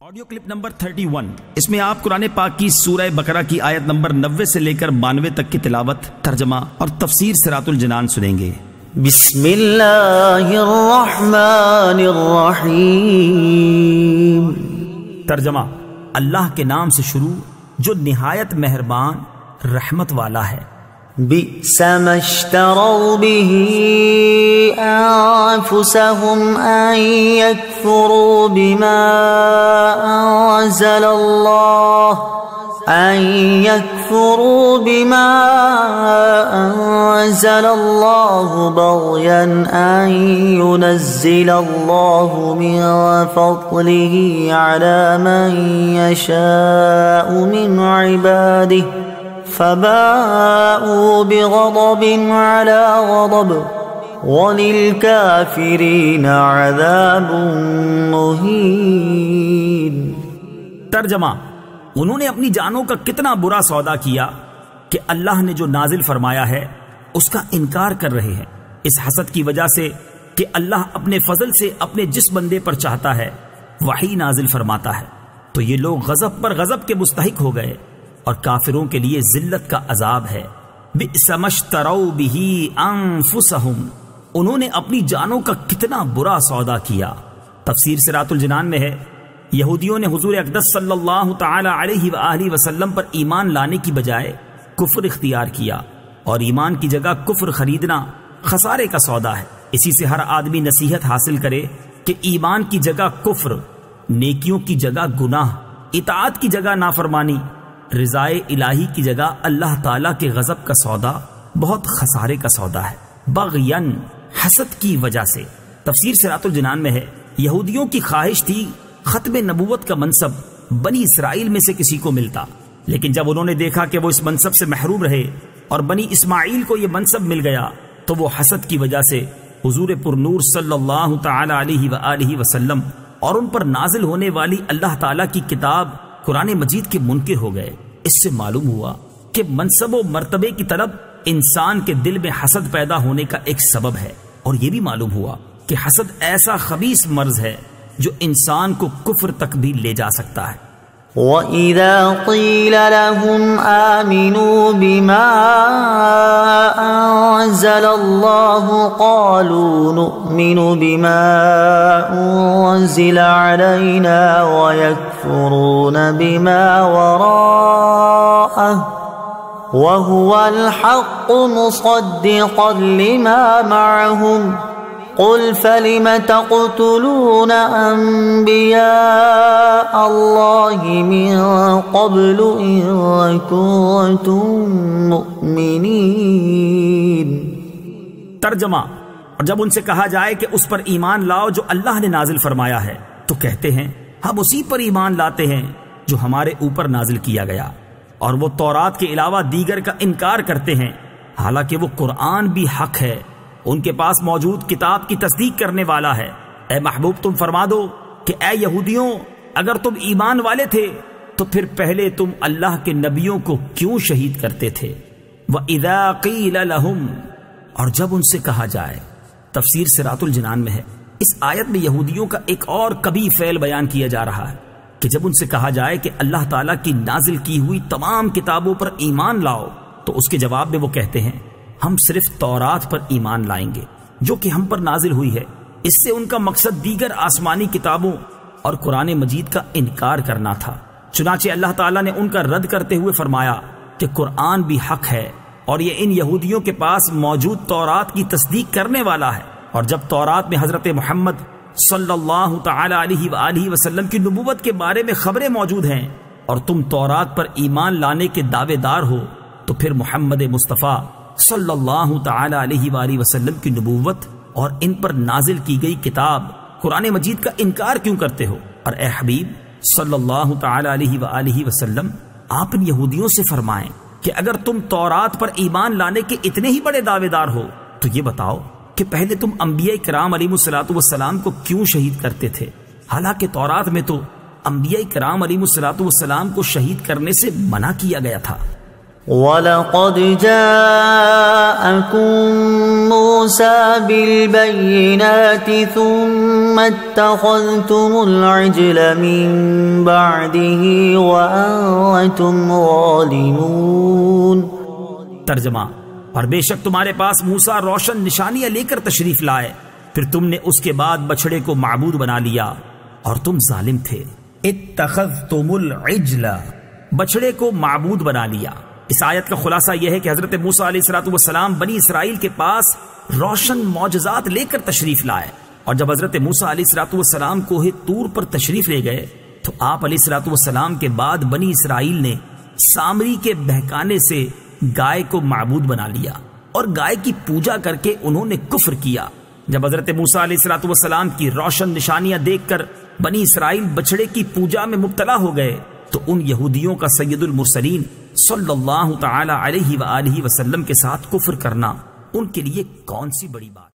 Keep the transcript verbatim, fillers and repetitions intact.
Audio clip number اکتیس، اس میں آپ قرآن پاک کی سورہ بقرہ کی آیت نمبر نوے سے لے کر بانوے تک کی تلاوت، ترجمہ اور تفسیر صراط الجنان سنیں گے۔ بسم اللہ الرحمن الرحیم۔ ترجمہ: اللہ کے نام سے شروع جو نہایت مہربان رحمت والا ہے۔ بئس ما اشتروا به أنفسهم أن يكفروا بما أنزل الله أن يكفروا بما أنزل الله بغيا أن ينزل الله من فضله على من يشاء من عباده فباءوا بغضب على غضب وَلِلْكَافِرِينَ عَذَابٌ مُّهِينٌ۔ ترجمہ: انہوں نے اپنی جانوں کا کتنا برا سودا کیا کہ اللہ نے جو نازل فرمایا ہے اس کا انکار کر رہے ہیں، اس حسد کی وجہ سے کہ اللہ اپنے فضل سے اپنے جس بندے پر چاہتا ہے وحی نازل فرماتا ہے، تو یہ لوگ غضب پر غضب کے مستحق ہو گئے اور کافروں کے لیے ذلت کا عذاب ہے۔ بئس ما اشتروا به انفسهم، انہوں نے اپنی جانوں کا کتنا برا سودا کیا۔ تفسیر صراط الجنان میں ہے، یہودیوں نے حضور اقدس صلی اللہ تعالی علیہ وآلہ وسلم پر ایمان لانے کی بجائے کفر اختیار کیا، اور ایمان کی جگہ کفر خریدنا خسارے کا سودا ہے۔ اسی سے ہر آدمی نصیحت حاصل کرے کہ ایمان کی جگہ کفر، نیکیوں کی جگہ گناہ، اطاعت کی جگہ نافرمانی، رضائے الہی کی جگہ اللہ تعالیٰ کے غضب کا سودا بہت خسارے کا سودا ہے۔ بغین، حسد کی وجہ سے۔ تفسیر صراط الجنان میں ہے، یہودیوں کی خواہش تھی ختم نبوت کا منصب بنی اسرائیل میں سے کسی کو ملتا، لیکن جب انہوں نے دیکھا کہ وہ اس منصب سے محروم رہے اور بنی اسماعیل کو یہ منصب مل گیا تو وہ حسد کی وجہ سے حضور پر نور صلی اللہ تعالی علیہ وآلہ وسلم اور ان پر نازل ہونے والی اللہ تعالیٰ کی کتاب قرآن مجید کے منکر ہو گئے۔ اس سے معلوم ہوا کہ منصب و مرتبے کی طلب انسان کے دل میں حسد پیدا ہونے کا ایک سبب ہے، اور یہ بھی معلوم ہوا کہ حسد ایسا خبیث مرض ہے جو انسان کو کفر تک بھی لے جا سکتا ہے۔ وَإِذَا قِيلَ لَهُمْ آمِنُوا بِمَا أَنزَلَ اللَّهُ قَالُوا نُؤْمِنُ بِمَا أُنزِلَ عَلَيْنَا وَيَكْفُرُونَ بِمَا وَرَاءَهُ وَهُوَ الْحَقُّ مُصَدِّقًا لِمَا مَعَهُمْ قُلْ فَلِمَ تَقْتُلُونَ أَنبِيَاءَ اللَّهِ مِن قَبْلُ إِن كُنتُم مُّؤْمِنِينَ۔ ترجمہ: اور جب ان سے کہا جائے کہ اس پر ایمان لاؤ جو اللہ نے نازل فرمایا ہے تو کہتے ہیں ہم اسی پر ایمان لاتے ہیں جو ہمارے اوپر نازل کیا گیا، اور وہ تورات کے علاوہ دیگر کا انکار کرتے ہیں، حالانکہ وہ قرآن بھی حق ہے، ان کے پاس موجود کتاب کی تصدیق کرنے والا ہے۔ اے محبوب تم فرما دو کہ اے یہودیوں، اگر تم ایمان والے تھے تو پھر پہلے تم اللہ کے نبیوں کو کیوں شہید کرتے تھے؟ وَإِذَا قِيلَ لَهُمْ، اور جب ان سے کہا جائے۔ تفسیر صراط الجنان میں ہے، اس آیت میں یہودیوں کا ایک اور کبھی فعل بیان کیا جا رہا ہے کہ جب ان سے کہا جائے کہ اللہ تعالیٰ کی نازل کی ہوئی تمام کتابوں پر ایمان لاؤ تو اس کے جواب میں وہ کہتے ہیں ہم صرف تورات پر ایمان لائیں گے جو کہ ہم پر نازل ہوئی ہے۔ اس سے ان کا مقصد دیگر آسمانی کتابوں اور قرآن مجید کا انکار کرنا تھا۔ چنانچہ اللہ تعالیٰ نے ان کا رد کرتے ہوئے فرمایا کہ قرآن بھی حق ہے اور یہ ان یہودیوں کے پاس موجود تورات کی تصدیق کرنے والا ہے، اور جب تورات میں حضرت محمد صلی اللہ تعالی علیہ وآلہ وسلم کی نبوت کے بارے میں خبریں موجود ہیں اور تم تورات پر ایمان لانے کے دعوے دار ہو، تو پھر محمد مصطفیٰ صلی اللہ تعالی علیہ وآلہ وسلم کی نبوت اور ان پر نازل کی گئی کتاب قرآن مجید کا انکار کیوں کرتے ہو؟ اور اے حبیب صلی اللہ تعالی علیہ وآلہ وسلم، آپ ان یہودیوں سے فرمائیں کہ اگر تم تورات پر ایمان لانے کے اتنے ہی بڑے دعوے دار ہو تو یہ بتاؤ کہ پہلے تم انبیاء کرام علیہ الصلوۃ والسلام کو کیوں شہید کرتے تھے، حالانکہ تورات میں تو انبیاء کرام علیہ الصلوۃ والسلام کو شہید کرنے سے منع کیا گیا تھا۔ وَلَقَدْ جَاءَكُم موسى بالبينات ثم اتخذتم العجل من بعده وأنتم ظالمون۔ ترجمہ، اور بے شک تمہارے پاس موسیٰ روشن نشانیاں لے کر تشریف لائے، پھر تم نے اس کے بعد بچڑے کو معبود بنا لیا اور تم ظالم تھے۔ اتخذتم العجل، بچڑے کو معبود بنا لیا۔ اس آیت کا خلاصہ یہ ہے کہ حضرت موسیٰ علیہ الصلوۃ والسلام بنی اسرائیل کے پاس روشن معجزات لے کر تشریف لائے، اور جب حضرت موسیٰ علیہ الصلوۃ والسلام کوہ طور پر تشریف لے گئے تو آپ علیہ الصلوۃ والسلام کے بعد بنی اسرائیل نے سامری کے بہکانے سے گائے کو معبود بنا لیا اور گائے کی پوجا کر کے انہوں نے کفر کیا۔ جب حضرت موسیٰ علیہ الصلوۃ والسلام کی روشن نشانیاں دیکھ کر بنی اسرائیل بچڑے کی پوجا میں مبتلا ہو گئے تو ان یہودیوں کا سید المرسلین صلی اللہ تعالی علیہ وآلہ وسلم کے ساتھ کفر کرنا ان کے لیے کون سی بڑی بات۔